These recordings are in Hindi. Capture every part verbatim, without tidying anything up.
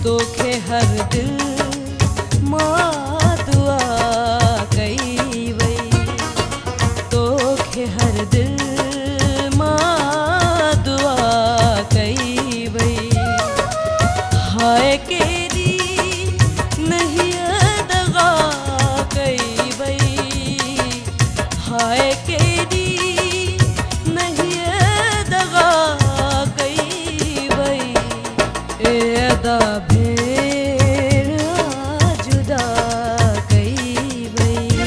तोखे हर दिल मां दुआ कई वई, तोखे हर दिल मां दुआ कई वई। हाय केरी नहीं दगा कई वई, हाय केरी नहीं दगा कई वई। ए अदा भेड़ जुदा कई वई।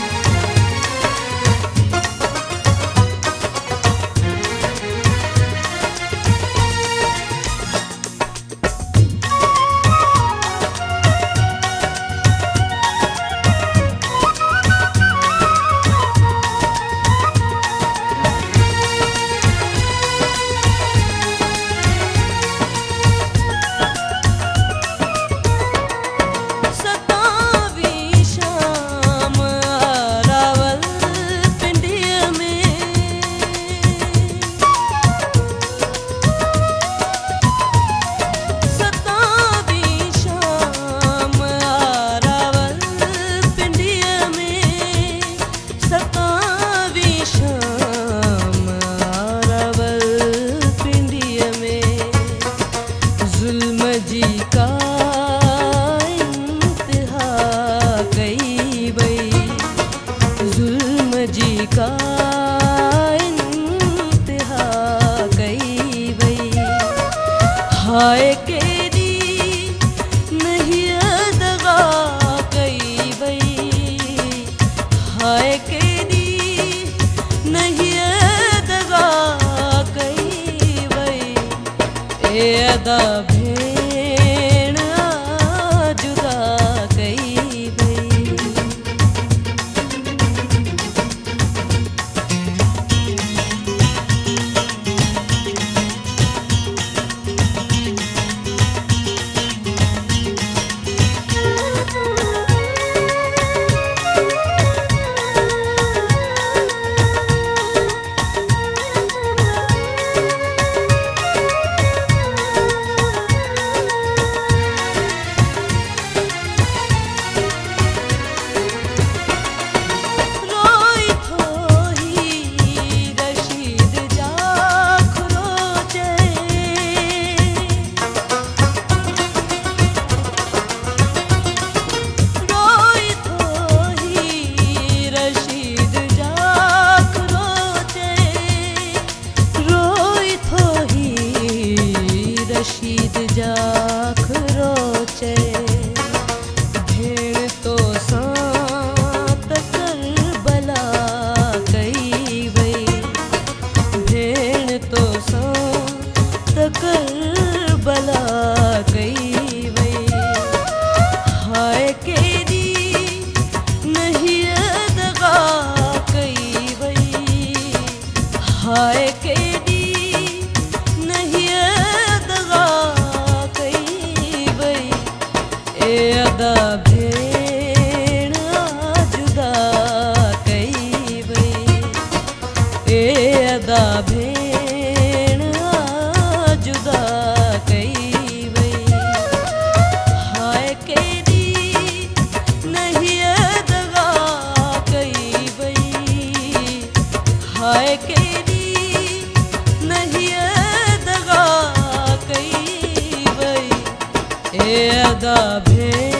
हाय केरी नहीं दगा कई वई, हाय केरी नहीं दगा कई वई। ए अदा भेड़ जुदा कई वई। रशीद जाख रोचे भेड़ तो सांत करबला कई वई, भेड़ तो सांत करबला कई वई। हाय केरी नहीं दगा कई वई, हाय केरी अदा भेड़ जुदा कई वई, ए अदा भेड़ जुदा कई वई। हाय केरी नहीं दगा कई वई, हाय केरी नहीं दगा कई वई। ए अदा भेड़